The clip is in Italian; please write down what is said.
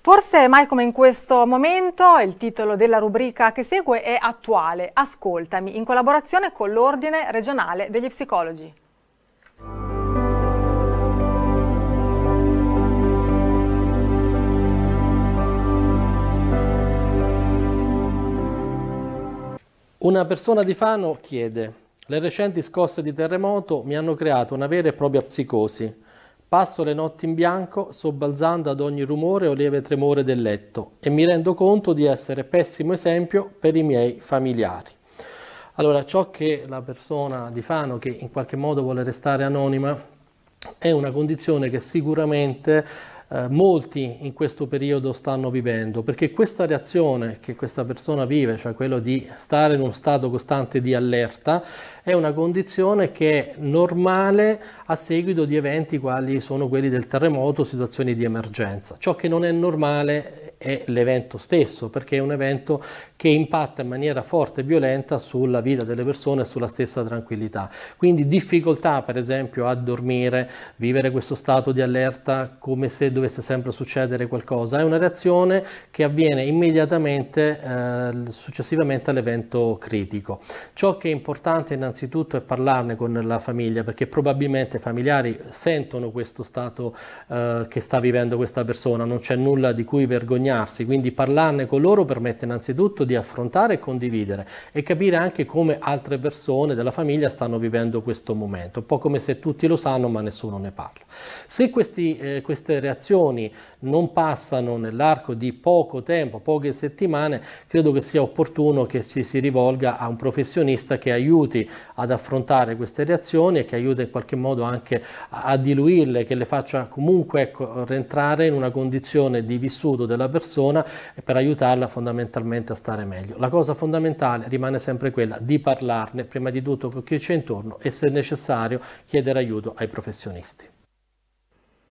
Forse mai come in questo momento il titolo della rubrica che segue è attuale. Ascoltami, in collaborazione con l'Ordine Regionale degli Psicologi. Una persona di Fano chiede: le recenti scosse di terremoto mi hanno creato una vera e propria psicosi. Passo le notti in bianco, sobbalzando ad ogni rumore o lieve tremore del letto e mi rendo conto di essere pessimo esempio per i miei familiari. Allora, ciò che la persona di Fano, che in qualche modo vuole restare anonima, è una condizione che sicuramente molti in questo periodo stanno vivendo, perché questa reazione che questa persona vive, cioè quello di stare in uno stato costante di allerta, è una condizione che è normale a seguito di eventi quali sono quelli del terremoto, situazioni di emergenza. Ciò che non è normale è l'evento stesso, perché è un evento che impatta in maniera forte e violenta sulla vita delle persone e sulla stessa tranquillità. Quindi difficoltà, per esempio, a dormire, vivere questo stato di allerta come se dovesse sempre succedere qualcosa, è una reazione che avviene immediatamente successivamente all'evento critico. Ciò che è importante innanzitutto è parlarne con la famiglia, perché probabilmente i familiari sentono questo stato che sta vivendo questa persona, non c'è nulla di cui vergognarsi, quindi parlarne con loro permette innanzitutto di affrontare e condividere e capire anche come altre persone della famiglia stanno vivendo questo momento, un po' come se tutti lo sanno ma nessuno ne parla. Se queste reazioni non passano nell'arco di poco tempo, poche settimane, credo che sia opportuno che ci si rivolga a un professionista che aiuti ad affrontare queste reazioni e che aiuti in qualche modo anche a diluirle, che le faccia comunque rientrare in una condizione di vissuto della persona per aiutarla fondamentalmente a stare meglio. La cosa fondamentale rimane sempre quella di parlarne prima di tutto con chi c'è intorno e se necessario chiedere aiuto ai professionisti.